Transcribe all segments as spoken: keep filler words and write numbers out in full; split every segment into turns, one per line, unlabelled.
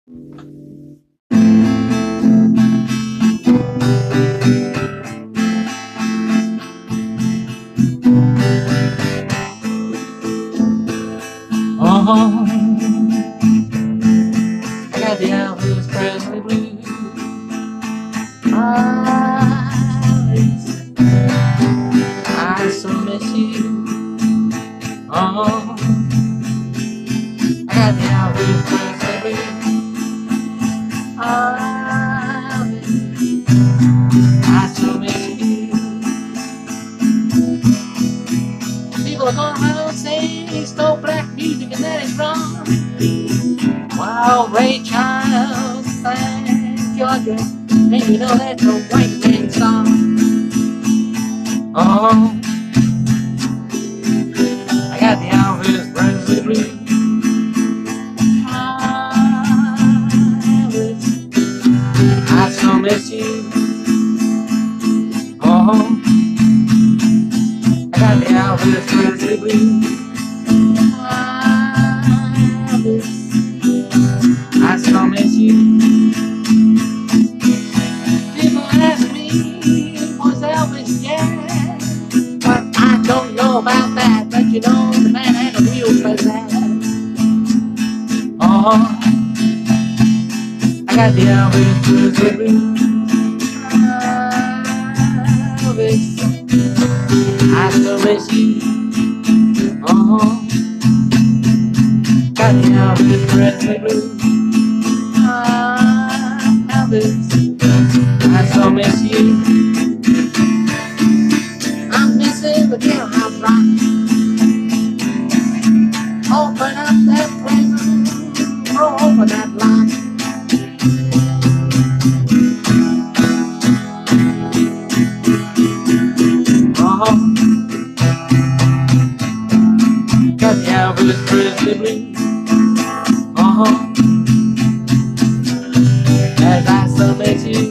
Oh, I got the Elvis Presley blues. Elvis, I so miss you. Oh, I got the Elvis Presley blues. Elvis, I so miss you. People are going around saying it's no black music and that is wrong. While Ray Charles sang Georgia, and you know that's a white man song. Oh, I got the Elvis Presley blues. Elvis, I so miss you. Oh, I got the Elvis Presley blues. Elvis, I so miss you. People ask me, was Elvis dead? But I don't know about that. But you know, the man had a real pizzazz. Oh, I got the Elvis Presley blues. Elvis, I still miss you. Oh, got the Elvis Presley blues. Elvis, I so miss you. I'm missing the jailhouse rock. Open up that prison, throw open that lock. Oh, got the Elvis Presley blues. Oh, as I so miss you.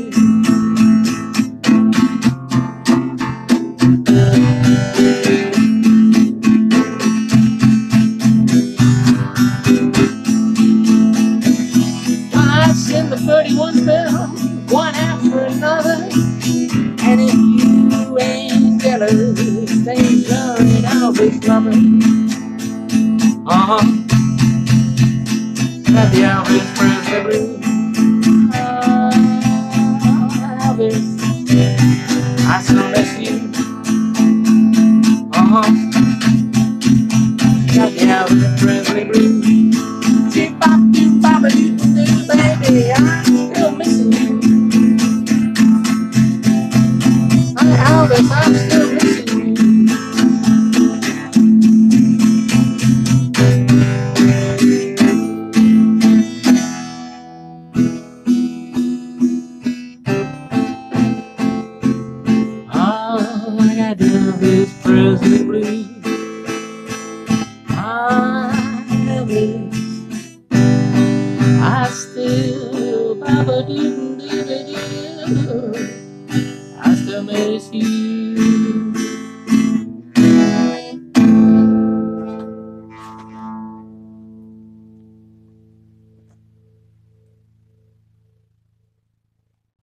Watching the thirty-one film, one after another. And if you ain't jealous, then you're an Elvis lover. Uh-huh. Got the Elvis Presley blues. Elvis, I so miss you. Uh-huh. Got the Elvis Presley blues. Chip-bop-doo-bop-a-doo-doo, baby, I'm still missing you. Elvis, I'm still missing you. Oh, I got the Elvis Presley blues. Elvis, I still bop-a-doo-doo-doo-doo. I still miss you.